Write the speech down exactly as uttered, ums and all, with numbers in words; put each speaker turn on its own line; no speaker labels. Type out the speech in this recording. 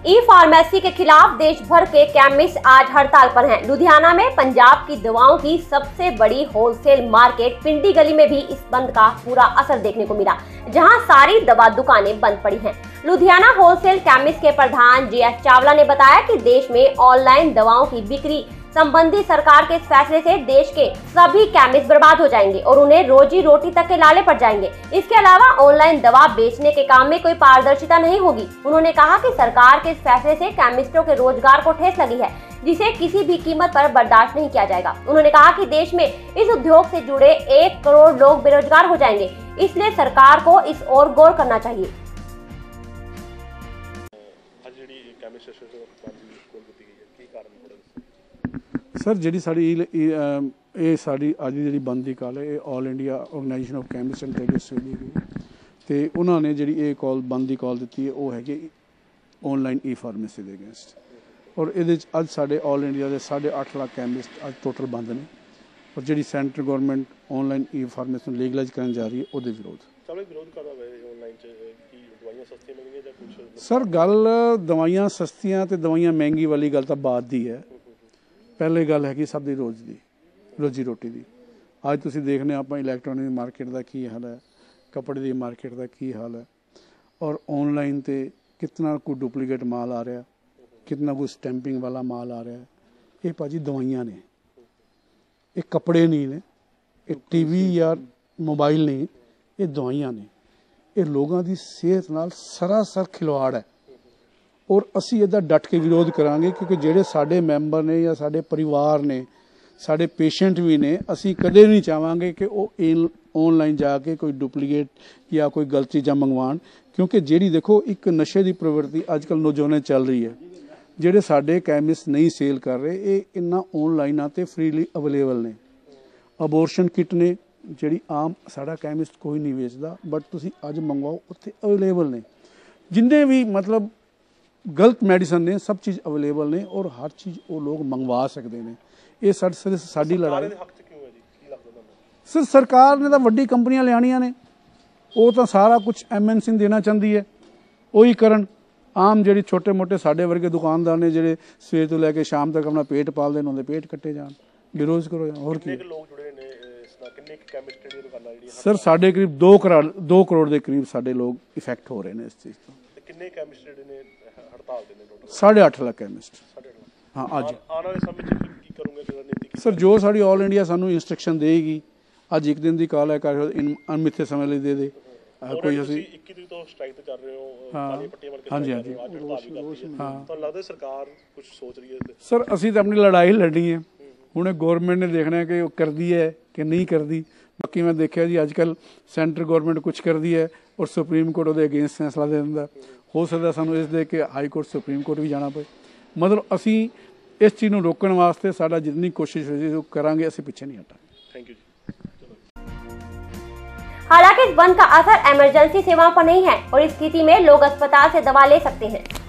ई pharmacy के खिलाफ देश भर के केमिस्ट आज हड़ताल पर हैं। लुधियाना में पंजाब की दवाओं की सबसे बड़ी होलसेल मार्केट पिंडी गली में भी इस बंद का पूरा असर देखने को मिला, जहां सारी दवा दुकानें बंद पड़ी हैं। लुधियाना होलसेल केमिस्ट के प्रधान जी एस चावला ने बताया कि देश में ऑनलाइन दवाओं की बिक्री संबंधी सरकार के इस फैसले से देश के सभी केमिस्ट बर्बाद हो जाएंगे और उन्हें रोजी रोटी तक के लाले पड़ जाएंगे। इसके अलावा ऑनलाइन दवा बेचने के काम में कोई पारदर्शिता नहीं होगी। उन्होंने कहा कि सरकार के इस फैसले से केमिस्टों के रोजगार को ठेस लगी है, जिसे किसी भी कीमत पर बर्दाश्त नहीं किया जाएगा। उन्होंने कहा कि देश में इस उद्योग से जुड़े एक करोड़ लोग बेरोजगार हो जाएंगे, इसलिए सरकार को इस ओर गौर करना चाहिए।
सर जी साड़ी ये साड़ी अज जी बंद की कॉल है all India organisation of chemist and traders दी गई तो उन्होंने जी ये कॉल बंद की कॉल दी है वो है ऑनलाइन ई फार्मेसी के अगेंस्ट और ये अज साढ़े ऑल इंडिया के साढ़े अठ लाख केमिस्ट अज टोटल बंद ने और जी centre government online e pharmacy legalise करने जा रही है वो विरोध सर गल दवाइयां सस्तियां ते दवाइयां महंगी वाली गल तो बाद दी है। पहले गल है कि सब दी रोज दी रोजी रोटी दी अज तुसी देखने आप इलैक्ट्रॉनिक मार्केट का की हाल है, कपड़े की मार्केट का की हाल है और ऑनलाइन ते कितना कोई डुप्लीकेट माल आ रहा, कितना कोई स्टैंपिंग वाला माल आ रहा है। ये भाजी दवाइयां ने, ये कपड़े नहीं ने, ये टीवी या मोबाइल नहीं, ये दवाइयां ने। ये लोगों की सेहत नाल सरासर खिलवाड़ है और असी इहदा डट के विरोध करांगे क्योंकि जेडे साडे मैंबर ने या साडे परिवार ने साडे पेशेंट भी ने असी कदे नहीं चाहांगे कि वो ऑनलाइन जाके कोई डुप्लीकेट या कोई गलत चीज़ां मंगवाण क्योंकि जेड़ी देखो एक नशे की प्रवृत्ति अजकल नौजवान चल रही है। जेडे साडे कैमिस्ट नहीं सेल कर रहे ये इन्ना ऑनलाइन ते फ्रीली अवेलेबल ने। अबोर्शन किट ने जिहड़ी आम साडा कैमिस्ट कोई नहीं बेचदा बट तुसी अज मंगवाओ उत्थे अवेलेबल ने। जिन्ने भी मतलब गलत मेडिसिन ने सब चीज़ अवेलेबल ने और हर चीज़ वो लोग मंगवा सकते हैं। ये सर सर साडी लड़ाई सर सरकार ने तो वड्डी कंपनियां लियानियां ने वो तो सारा कुछ एम एन सी देना चाहती है वही करन। आम जिहड़े छोटे मोटे साडे वर्गे दुकानदार ने जिहड़े सवेर तो लैके शाम तक अपना पेट पालते हैं उन्हें पेट कट्टे जान बेरोज करो और की सर साढ़े करीब दो करोड़ दो करोड़ के करीब साढ़े लोग इफेक्ट हो रहे हैं इस चीज़ तो साढ़े अठ लाख केमिस्ट। हाँ अज सर जो साड़ी ऑल इंडिया सानू इंस्ट्रक्शन देगी अज एक दिन की कॉल है कर अनमिथे समय लिए दे दे कोई असी हाँ हाँ जी हाँ जी हाँ सर असी तो अपनी लड़ाई लड़नी है हुणे गौरमेंट ने देखना है कि वो करती है कि नहीं करती। बाकी मैं देखा जी अजकल सेंटर गौरमेंट कुछ करती है और सुप्रीम कोर्ट वो अगेंस्ट फैसला दे दिंदा। हो सकता सानू इस दे के हाई कोर्ट सुप्रीम कोर्ट भी जाना पे मतलब असी इस चीज़ को रोकने वास्ते साडा जितनी कोशिश हो करांगे असी पिछे नहीं हटांगे। Thank you.
हालांकि इस बंद का असर इमरजेंसी सेवाओं पर नहीं है और इस स्थिति में लोग अस्पताल से दवा ले सकते हैं।